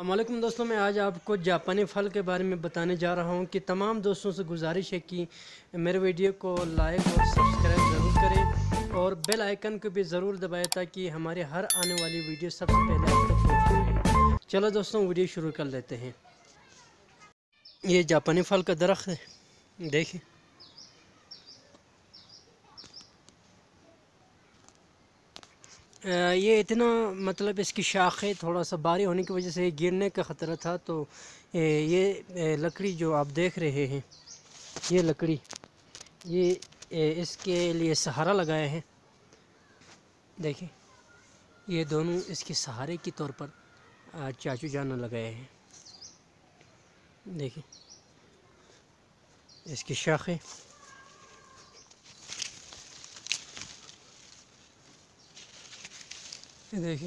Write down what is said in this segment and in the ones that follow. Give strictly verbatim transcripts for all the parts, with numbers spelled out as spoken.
السلام علیکم دوستوں، میں آج آپ کو جاپانی پھل کے بارے میں بتانے جا رہا ہوں کہ تمام دوستوں سے گزارش ہے کہ میرے ویڈیو کو لائک اور سبسکرائب ضرور کریں اور بیل آئیکن کو بھی ضرور دبائیں تاکہ ہمارے ہر آنے والی ویڈیو سب سے پہلے آپ تک پہنچتی رہے۔ چلو دوستوں، ویڈیو شروع کر لیتے ہیں۔ یہ جاپانی پھل کا درخت ہے، دیکھیں یہ اتنا مطلب اس کی شاخیں تھوڑا سا باری ہونے کی وجہ سے گرنے کا خطرہ تھا، تو یہ لکڑی جو آپ دیکھ رہے ہیں، یہ لکڑی یہ اس کے لیے سہارا لگایا ہے۔ دیکھیں یہ دونوں اس کے سہارے کے طور پر چاچو جان نے لگائے ہیں۔ دیکھیں اس کی شاخیں، دیکھیں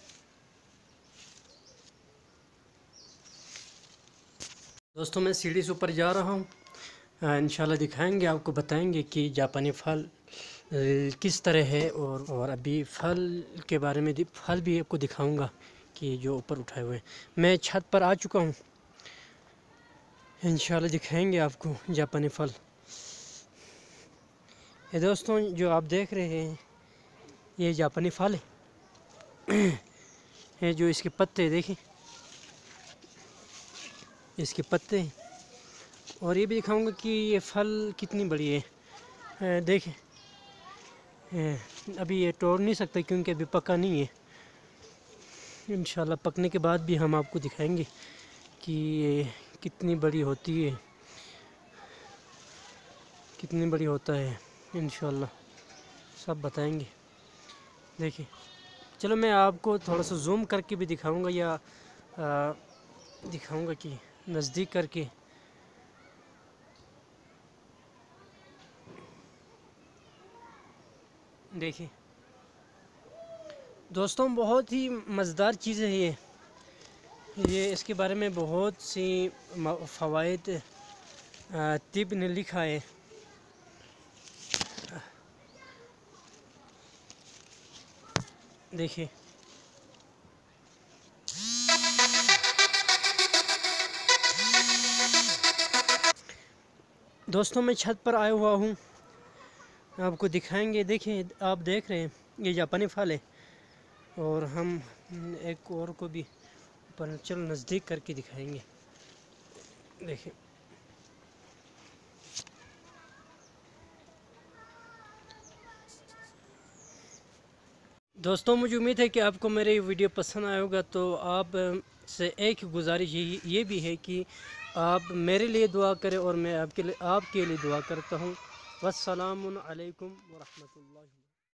دوستوں، میں سیڑھی سے اوپر جا رہا ہوں، انشاءاللہ دکھائیں گے، آپ کو بتائیں گے کہ جاپانی پھل کس طرح ہے، اور اور ابھی پھل کے بارے میں پھل بھی آپ کو دکھاؤں گا کہ جو اوپر اٹھائے ہوئے ہیں۔ میں چھت پر آ چکا ہوں، انشاءاللہ دکھائیں گے آپ کو جاپانی پھل۔ یہ دوستوں جو آپ دیکھ رہے ہیں یہ جاپانی پھل ہے، یہ جو اس کے پتے دیکھیں، اس کے پتے، اور یہ بھی دکھاؤں گا کہ یہ پھل کتنی بڑی ہے۔ دیکھیں ابھی یہ توڑ نہیں سکتا کیونکہ ابھی پکا نہیں ہے، انشاءاللہ پکنے کے بعد بھی ہم آپ کو دکھائیں گے کہ یہ کتنی بڑی ہوتی ہے، کتنی بڑی ہوتا ہے، انشاءاللہ سب بتائیں گے۔ دیکھیں چلو میں آپ کو تھوڑا سا زوم کر کے بھی دکھاؤں گا، یا دکھاؤں گا کہ نزدیک کر کے۔ دیکھیں دوستوں بہت ہی مزیدار چیز ہے یہ یہ اس کے بارے میں بہت سی فوائد طب نے لکھا ہے۔ دیکھیں دوستوں میں چھت پر آیا ہوا ہوں، آپ کو دکھائیں گے۔ دیکھیں آپ دیکھ رہے ہیں یہ جاپانی پھل ہے، اور ہم ایک اور کو بھی پر چل نزدیک کر کے دکھائیں گے۔ دیکھیں دوستوں مجھے امید ہے کہ آپ کو میری ویڈیو پسند آئے ہوگا، تو آپ سے ایک گزارش یہ بھی ہے کہ آپ میرے لیے دعا کریں اور میں آپ کے لیے آپ کے لیے دعا کرتا ہوں۔ والسلام علیکم ورحمۃ اللہ۔